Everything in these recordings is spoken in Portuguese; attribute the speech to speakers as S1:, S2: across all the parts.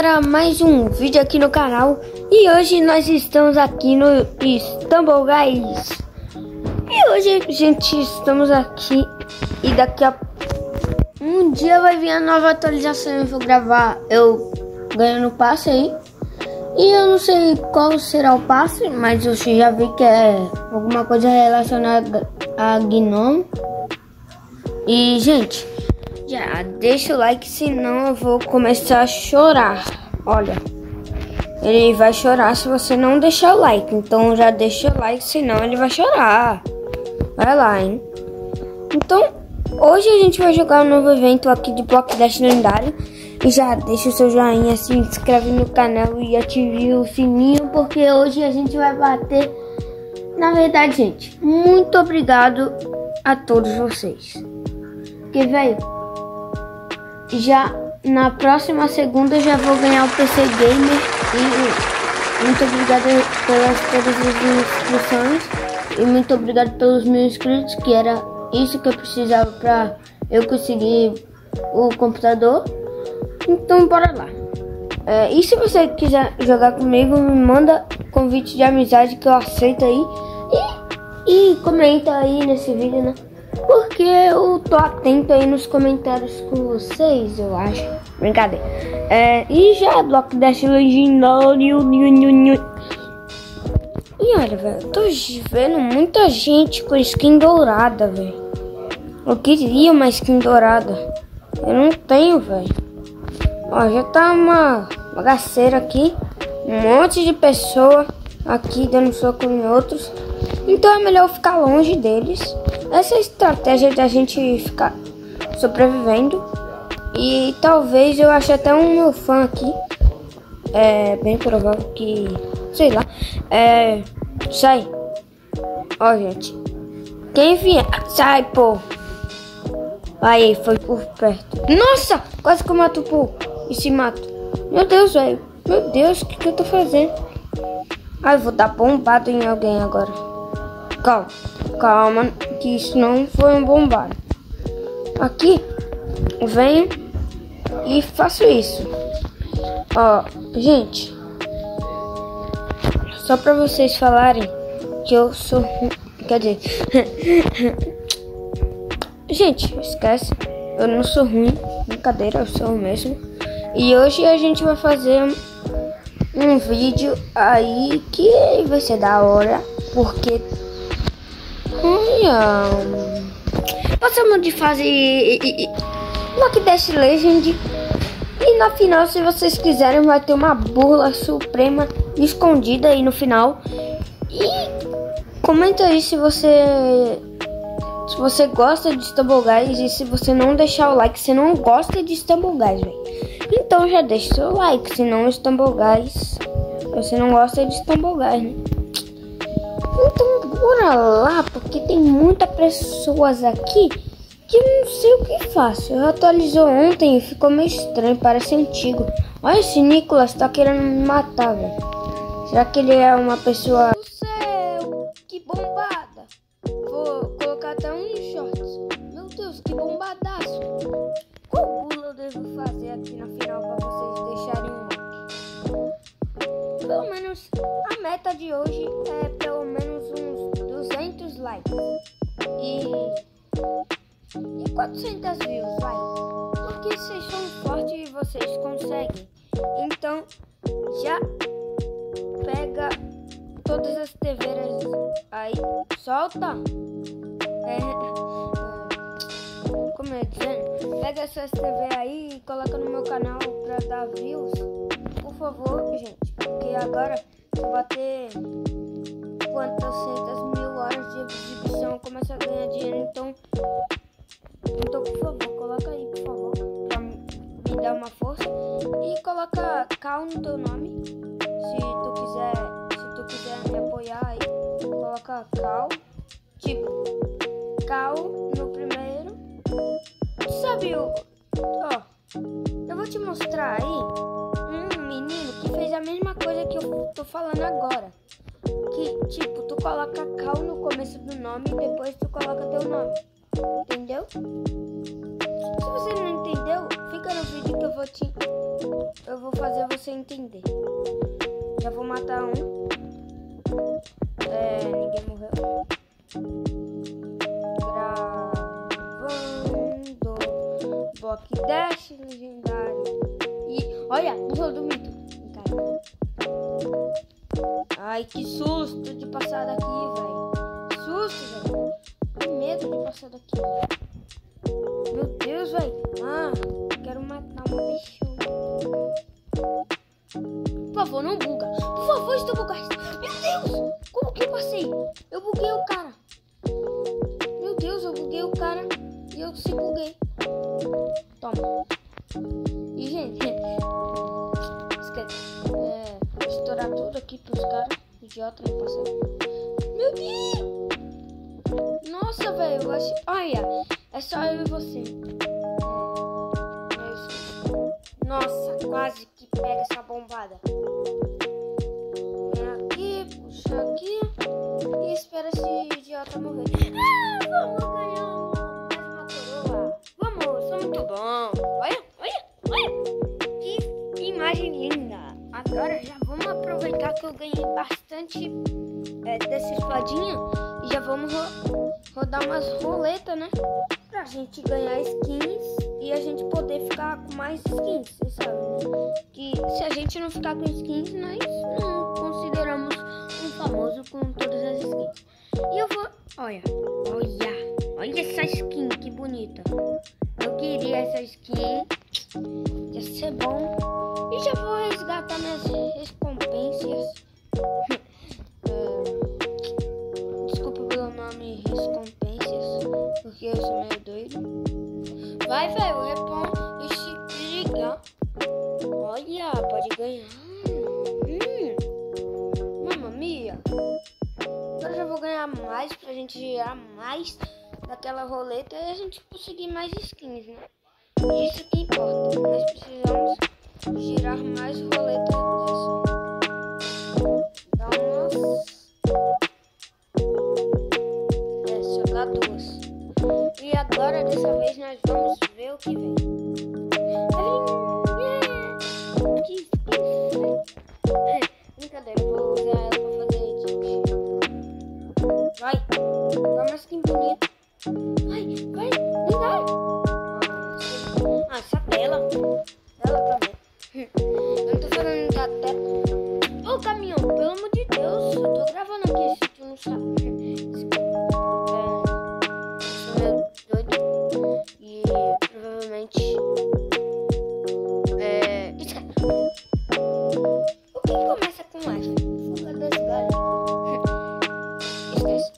S1: para mais um vídeo aqui no canal. E hoje nós estamos aqui no Stumble Guys. E hoje, gente, estamos aqui. E daqui a um dia vai vir a nova atualização. Eu vou gravar eu ganhando passe aí. E eu não sei qual será o passe, mas eu já vi que é alguma coisa relacionada a Gnome. E, gente, já deixa o like, senão eu vou começar a chorar. Olha, ele vai chorar se você não deixar o like. Então já deixa o like, senão ele vai chorar. Vai lá, hein? Então, hoje a gente vai jogar um novo evento aqui de Block Dash lendário. E já deixa o seu joinha, se inscreve no canal e ative o sininho, porque hoje a gente vai bater. Na verdade, gente, muito obrigado a todos vocês. Porque, velho, já na próxima segunda eu já vou ganhar o PC Gamer. E muito obrigado pelas todas as inscrições. E muito obrigado pelos 1000 inscritos, que era isso que eu precisava para eu conseguir o computador. Então bora lá. E se você quiser jogar comigo, me manda convite de amizade que eu aceito aí. E comenta aí nesse vídeo, né? Porque eu tô atento aí nos comentários com vocês, eu acho. Brincadeira. E já Block Dash legendário. E olha, velho, eu tô vendo muita gente com skin dourada, velho. Eu queria uma skin dourada. Eu não tenho, velho. Ó, já tá uma bagaceira aqui. Um monte de pessoa aqui dando soco em outros. Então é melhor ficar longe deles. Essa é a estratégia da gente ficar sobrevivendo. E talvez eu ache até um meu fã aqui. É bem provável que... sei lá. Sai. Ó, gente. Quem vier... sai, pô. Aí, foi por perto. Nossa! Quase que eu mato o pô. E se mato. Meu Deus, velho. Meu Deus, o que eu tô fazendo? Ai, vou dar bombado em alguém agora. Calma. Calma, que isso não foi um bombado. Aqui, eu venho e faço isso. Ó, gente. Só pra vocês falarem que eu sou ruim. Quer dizer... gente, esquece. Eu não sou ruim. Brincadeira, eu sou o mesmo. E hoje a gente vai fazer um vídeo aí que vai ser da hora. Porque... passamos de fase Block Dash Legend. E na final, se vocês quiserem, vai ter uma burla suprema escondida aí no final. E comenta aí se você gosta de Stumble Guys. E se você não deixar o like, você não gosta de Stumble Guys, velho. Então já deixa seu like, se não Stumble Guys, você não gosta de Stumble Guys, né? Então bora lá, porque tem muitas pessoas aqui que eu não sei o que faço. Eu atualizou ontem e ficou meio estranho, parece antigo. Olha, esse Nicolas tá querendo me matar, velho. Será que ele é uma pessoa... do céu, que bombada. Vou colocar até um shorts. Meu Deus, que bombadaço. Qual bula eu devo fazer aqui na final pra vocês deixarem um like? Pelo menos a meta de hoje é pelo menos uns 200 likes e 400 views, vai. Porque vocês são fortes e vocês conseguem. Então já pega todas as TVs aí, solta. Como eu ia dizendo, pega essas TV aí e coloca no meu canal pra dar views, por favor, gente. Porque agora eu bater quantas mil horas de exibição, eu começo a ganhar dinheiro. Então por favor, coloca aí, por favor, pra me dar uma força. E coloca Cal no teu nome. Se tu quiser me apoiar aí, coloca Cal. Tipo, Cal no primeiro. Sabe ó, eu vou te mostrar aí um menino que fez a mesma coisa que eu tô falando agora. Que tipo, tu coloca Cal no começo do nome e depois tu coloca teu nome. Entendeu? Se você não entendeu, fica no vídeo que eu vou fazer você entender. Já vou matar um. Ninguém morreu. Gravando. Block Dash legendário. E olha, burro do mito. Ai, que susto de passar daqui, velho. Que susto, velho. Que medo de passar daqui. Meu Deus, velho. Quero matar uma pessoa. Por favor, não buga. Por favor, estou bugado. Meu Deus, como que eu passei? Eu buguei o cara. Meu Deus, eu buguei o cara e eu se buguei. Toma. E, gente, esquece. Vou estourar tudo aqui pros caras. Idiota, não passei. Meu Deus. Nossa, velho, eu acho... Olha, é só eu e você. Nossa, quase que pega essa bombada. Vem aqui, puxa aqui e espera esse idiota morrer. Vamos ganhar mais uma coroa. Vamos, sou muito bom. Olha. Que imagem linda. Agora já vamos aproveitar que eu ganhei bastante dessa espadinha e já vamos rodar umas roletas, né? Pra gente ganhar skins e a gente poder ficar com mais skins, vocês sabem, né? Que se a gente não ficar com skins, nós não consideramos um famoso com todas as skins. E eu vou... Olha essa skin, que bonita. Eu queria essa skin. Ia ser bom. E já vou resgatar minhas recompensas. Desculpa pelo nome recompensas, porque eu sou meio doido. Vai, velho, repõe esse liga. Olha, pode ganhar. Mamma mia. Agora já vou ganhar mais pra gente girar mais daquela roleta e a gente conseguir mais skins, né? Isso que importa. Nós precisamos girar mais roleta dessa. Dá umas... jogar duas. E agora, dessa vez, nós vamos ver o que vem. Brincadeira, eu vou usar ela pra fazer edit. Vai, uma skin bonita. Vai, não dá. Essa tela. Ela também. Eu não tô falando da tela. Ô, caminhão, pelo amor de Deus, eu tô gravando aqui se tu não sabe. E provavelmente o que começa com F? Fuga das galinhas. Esquece.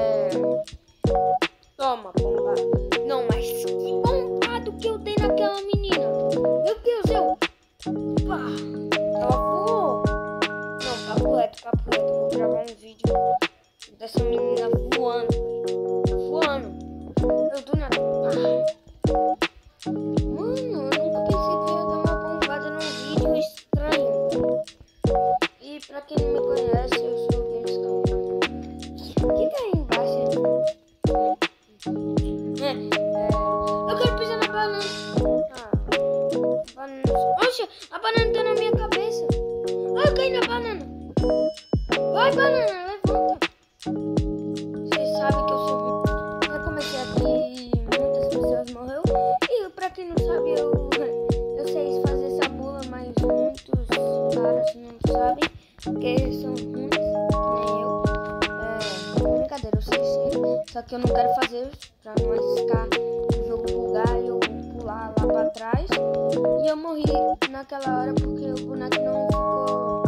S1: Toma, bomba. Não, mas que bombado que eu dei naquela menina. Meu Deus, ela voou. Não, papo reto. Vou gravar um vídeo dessa menina voando. Eu do nada. Mano, eu nunca pensei que eu ia dar uma bombada num vídeo estranho. E pra quem não me conhece, eu sou o Gamescom. O que tá aí embaixo? Eu quero pisar na banana. Oxe, a banana tá na minha cabeça. Eu caí na banana. Vai, banana, levanta. Vocês sabem que eu sou ruim. Eu comecei aqui, muitas pessoas morreram. E pra quem não sabe, eu sei fazer essa bula, mas muitos caras não sabem, porque eles são ruins, que nem eu. Brincadeira, eu sei sim. Só que eu não quero fazer pra não arriscar o jogo bugar e eu pular lá pra trás. E eu morri naquela hora porque o boneco não pulou.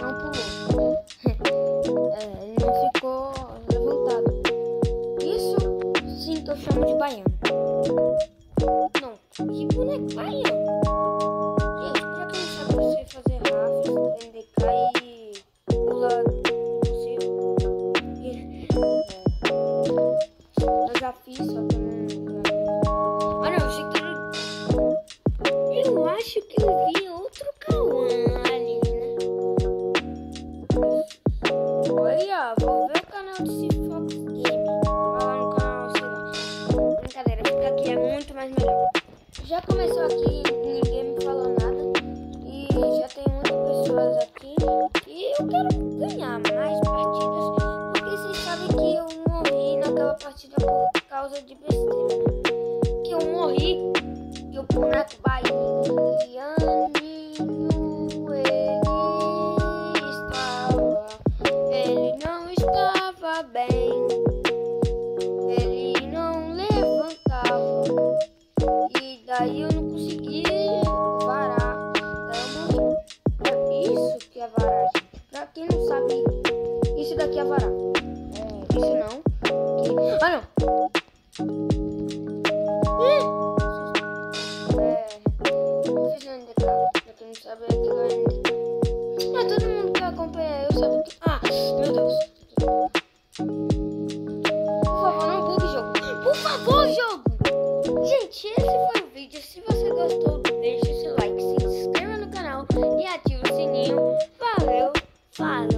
S1: Ele não ficou levantado. Isso sim que eu chamo de baiano. Não, que boneco baiano? Gente, pra quem não sabe, você fazer rafts, NDK e pula possível. Eu já fiz, só que não. Ah, não, eu achei que eu acho que eu vi outro Cauã ali, né? Olha, vou ver o canal desse Fox Game. Vai lá no canal, sei lá. Brincadeira, fica aqui, é muito mais melhor. Já começou aqui, ninguém me falou nada. E já tem muitas pessoas aqui. E eu quero ganhar mais partidas. Porque vocês sabem que eu morri naquela partida por causa de besteira, né? Que eu morri e o boneco baianinho, ele não estava bem. Ele não levantava. E daí eu não consegui varar. Daí eu morri. É isso que é varar, gente. Pra quem não sabe, isso daqui é varar. É, isso não. Que... Ah, não. Não fiz no NDK. Pra quem não sabe, aquilo é NDK. Mas todo mundo que acompanha eu sabe que... Ah, meu Deus. Por favor, não bugue o jogo. Por favor, jogo! Gente, esse foi o vídeo. Se você gostou, deixe seu like, se inscreva no canal e ative o sininho. Valeu, falou!